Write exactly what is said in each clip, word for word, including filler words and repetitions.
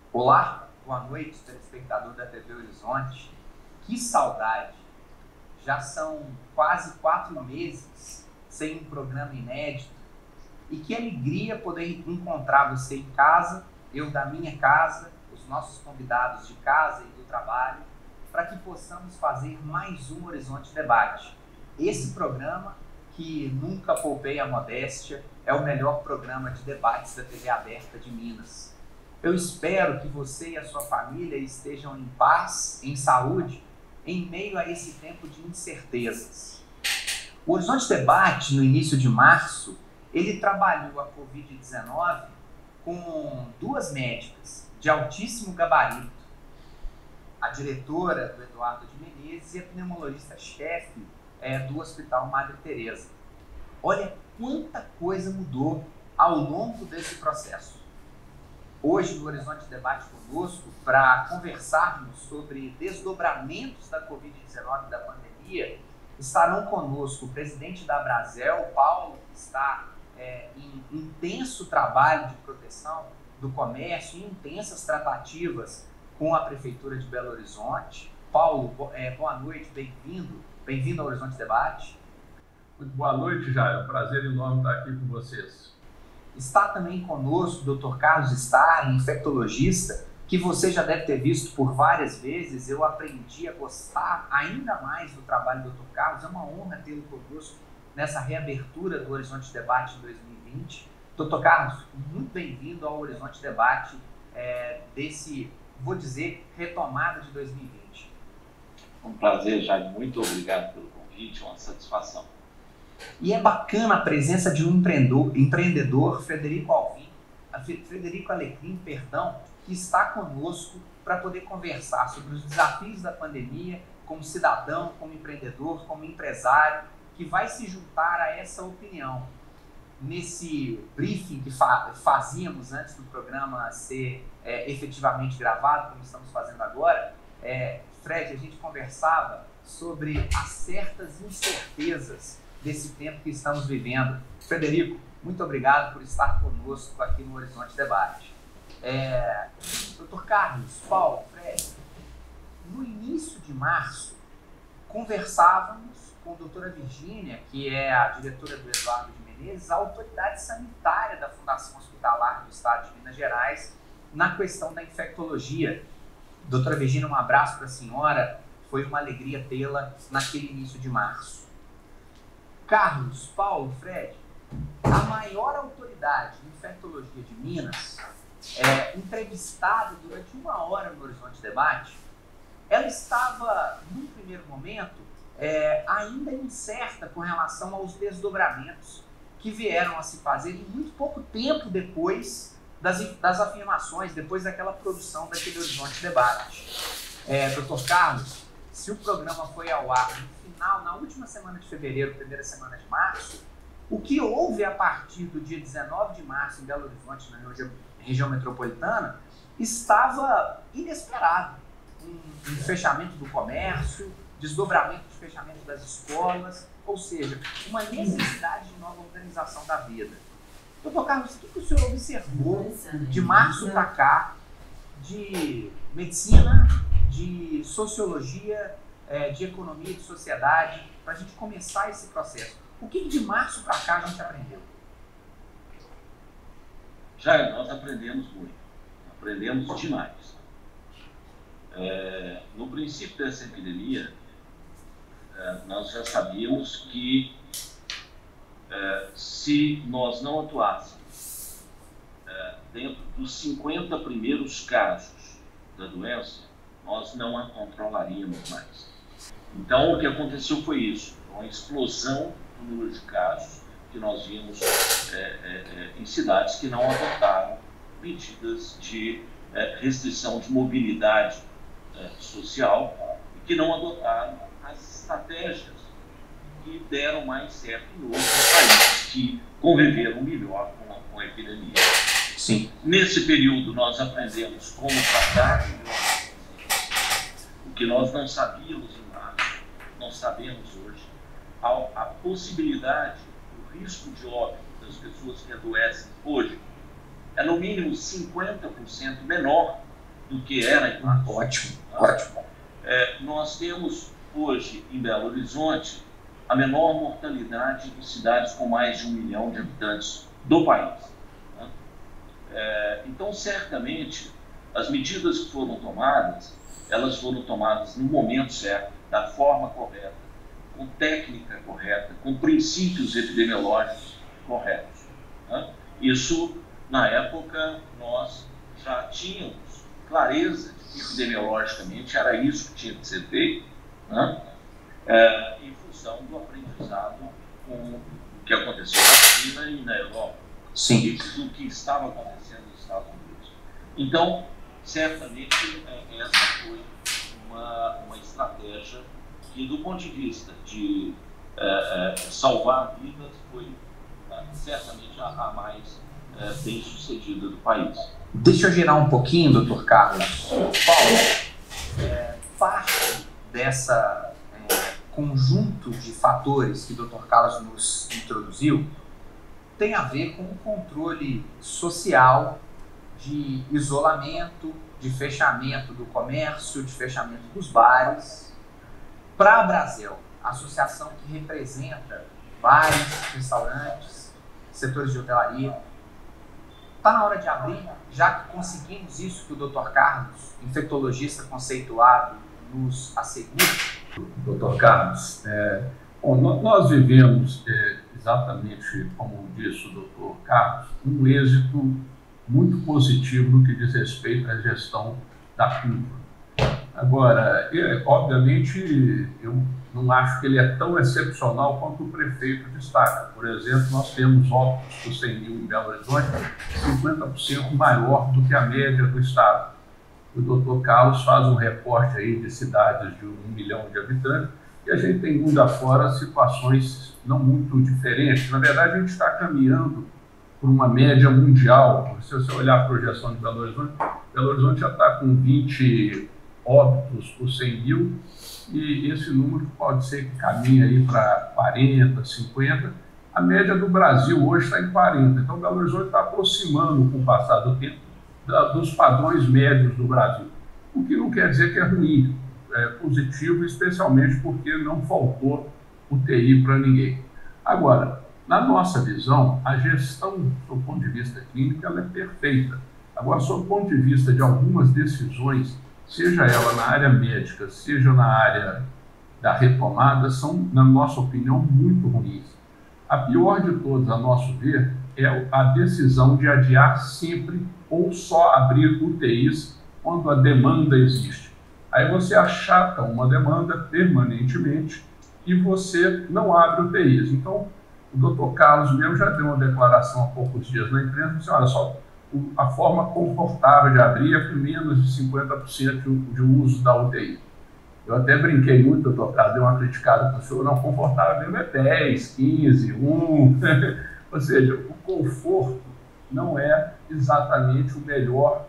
Olá, boa noite, telespectador da T V Horizonte. Que saudade! Já são quase quatro meses sem um programa inédito e que alegria poder encontrar você em casa, eu da minha casa, os nossos convidados de casa e do trabalho, para que possamos fazer mais um Horizonte Debate. Esse programa, que nunca poupei a modéstia, é o melhor programa de debates da T V aberta de Minas. Eu espero que você e a sua família estejam em paz, em saúde, em meio a esse tempo de incertezas. O Horizonte Debate, no início de março, ele trabalhou a covid dezenove com duas médicas de altíssimo gabarito, a diretora do Eduardo de Menezes e a pneumologista-chefe é, do Hospital Madre Teresa. Olha quanta coisa mudou ao longo desse processo. Hoje, no Horizonte Debate conosco, para conversarmos sobre desdobramentos da covid dezenove da pandemia, estarão conosco o presidente da Abrazel, Paulo, que está é, em intenso trabalho de proteção do comércio e intensas tratativas com a Prefeitura de Belo Horizonte. Paulo, é, boa noite, bem-vindo, bem-vindo ao Horizonte Debate. Muito boa noite, Jair, é um prazer enorme estar aqui com vocês. Está também conosco o doutor Carlos Starling, infectologista, que você já deve ter visto por várias vezes. Eu aprendi a gostar ainda mais do trabalho do doutor Carlos. É uma honra tê-lo conosco nessa reabertura do Horizonte Debate em dois mil e vinte. doutor Carlos, muito bem-vindo ao Horizonte Debate é, desse, vou dizer, retomada de dois mil e vinte. Um prazer, Jair. Muito obrigado pelo convite, uma satisfação. E é bacana a presença de um empreendedor, empreendedor Frederico Alvim, Frederico Alecrim, perdão, que está conosco para poder conversar sobre os desafios da pandemia como cidadão, como empreendedor, como empresário, que vai se juntar a essa opinião. Nesse briefing que fa fazíamos antes do programa ser é, efetivamente gravado, como estamos fazendo agora, é, Fred, a gente conversava sobre as certas incertezas desse tempo que estamos vivendo. Frederico, muito obrigado por estar conosco aqui no Horizonte Debate. É, doutor Carlos, Paulo, Fred, no início de março, conversávamos com a doutora Virgínia, que é a diretora do Eduardo de Menezes, a autoridade sanitária da Fundação Hospitalar do Estado de Minas Gerais, na questão da infectologia. Doutora Virgínia, um abraço para a senhora, foi uma alegria tê-la naquele início de março. Carlos, Paulo, Fred, a maior autoridade de infectologia de Minas, é, entrevistada durante uma hora no Horizonte Debate, ela estava, num primeiro momento, é, ainda incerta com relação aos desdobramentos que vieram a se fazer em muito pouco tempo depois das, das afirmações, depois daquela produção daquele Horizonte Debate. É, doutor Carlos, se o programa foi ao ar no final, na última semana de fevereiro, primeira semana de março, o que houve a partir do dia dezenove de março em Belo Horizonte, na região, região metropolitana, estava inesperado. Um, um fechamento do comércio, desdobramento de fechamento das escolas, ou seja, uma necessidade de nova organização da vida. Doutor Carlos, o que o senhor observou de março para cá, de medicina, de sociologia, de economia e de sociedade, para a gente começar esse processo? O que de março para cá a gente aprendeu? Já nós aprendemos muito, aprendemos demais. É, no princípio dessa epidemia, é, nós já sabíamos que é, se nós não atuássemos é, dentro dos cinquenta primeiros casos da doença, nós não a controlaríamos mais. Então, o que aconteceu foi isso, uma explosão no número de casos que nós vimos é, é, em cidades que não adotaram medidas de é, restrição de mobilidade é, social e que não adotaram as estratégias que deram mais certo em outros países que conviveram melhor com a, com a epidemia. Sim. Nesse período, nós aprendemos como tratar o que nós não sabíamos em março, nós sabemos hoje. A, a possibilidade, o risco de óbito das pessoas que adoecem hoje é no mínimo cinquenta por cento menor do que era em março. Ótimo, Tá? ótimo. É, nós temos hoje em Belo Horizonte a menor mortalidade de cidades com mais de um milhão de habitantes do país. Tá? É, então, certamente, as medidas que foram tomadas, elas foram tomadas no momento certo, da forma correta, com técnica correta, com princípios epidemiológicos corretos. Tá? Isso, na época, nós já tínhamos clareza de que epidemiologicamente era isso que tinha que ser feito, né? é, em função do aprendizado com o que aconteceu na China e na Europa. Sim. E do que estava acontecendo nos Estados Unidos. Então, certamente, essa foi uma, uma estratégia que, do ponto de vista de é, é, salvar vidas, foi é, certamente a, a mais é, bem sucedida do país. Deixa eu girar um pouquinho, doutor Carlos. Paulo, é, parte dessa é, conjunto de fatores que o doutor Carlos nos introduziu tem a ver com o controle social de isolamento, de fechamento do comércio, de fechamento dos bares. Para a Brasel, a associação que representa bares, restaurantes, setores de hotelaria, está na hora de abrir, já que conseguimos isso que o doutor Carlos, infectologista conceituado, nos assegura? doutor Carlos, é, bom, nós vivemos, é, exatamente como disse o doutor Carlos, um êxito muito positivo no que diz respeito à gestão da curva. Agora, é, obviamente, eu não acho que ele é tão excepcional quanto o prefeito destaca. Por exemplo, nós temos óbitos por cem mil em Belo Horizonte, cinquenta por cento maior do que a média do estado. O doutor Carlos faz um recorte aí de cidades de um milhão de habitantes e a gente tem mundo afora situações não muito diferentes. Na verdade, a gente está caminhando por uma média mundial. Se você olhar a projeção de Belo Horizonte, Belo Horizonte já está com vinte óbitos por cem mil e esse número pode ser que caminhe aí para quarenta, cinquenta. A média do Brasil hoje está em quarenta. Então, Belo Horizonte está aproximando, com o passar do tempo, da, dos padrões médios do Brasil. O que não quer dizer que é ruim, é positivo, especialmente porque não faltou U T I para ninguém. Agora, na nossa visão, a gestão, do ponto de vista clínico, ela é perfeita. Agora, sob o ponto de vista de algumas decisões, seja ela na área médica, seja na área da retomada, são, na nossa opinião, muito ruins. A pior de todas, a nosso ver, é a decisão de adiar sempre ou só abrir U T Is quando a demanda existe. Aí você achata uma demanda permanentemente e você não abre U T Is. Então, o doutor Carlos mesmo já deu uma declaração há poucos dias na imprensa, disse, olha só, a forma confortável de abrir é com menos de cinquenta por cento de uso da U T I. Eu até brinquei muito, doutor Carlos, dei uma criticada para o senhor, não, confortável mesmo é dez, quinze, um. Ou seja, o conforto não é exatamente o melhor,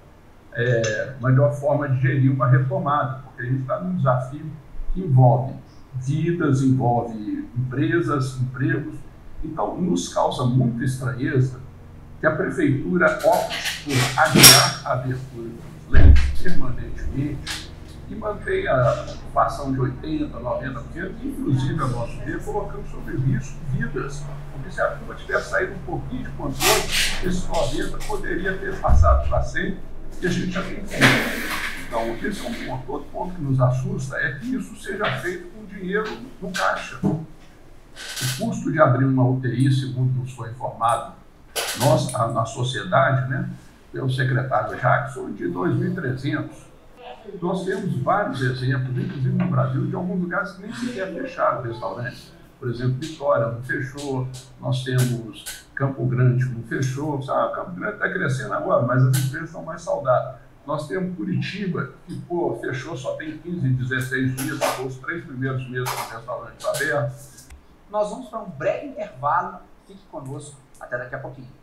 é, melhor forma de gerir uma retomada, porque a gente está num desafio que envolve vidas, envolve empresas, empregos. Então, nos causa muita estranheza que a prefeitura opte por adiar a abertura dos leitos permanentemente e mantém a ocupação de oitenta por cento, noventa por cento, inclusive, a nosso ver, colocando sob risco vidas. Porque se a curva tivesse saído um pouquinho de controle, esse noventa por cento poderia ter passado para cem e a gente já tem feito. Então, esse é um ponto. Outro ponto que nos assusta é que isso seja feito com dinheiro no caixa. O custo de abrir uma U T I, segundo nos foi informado, nós, a, na sociedade, né, pelo secretário Jackson, de dois mil e trezentos. Nós temos vários exemplos, inclusive no Brasil, de alguns lugares que nem sequer fecharam restaurantes. Por exemplo, Vitória não fechou, nós temos Campo Grande que não fechou. Ah, Campo Grande está crescendo agora, mas as empresas estão mais saudáveis. Nós temos Curitiba, que pô, fechou só tem quinze, dezesseis dias, ficou os três primeiros meses com o restaurante aberto. Nós vamos para um breve intervalo, fique conosco, até daqui a pouquinho.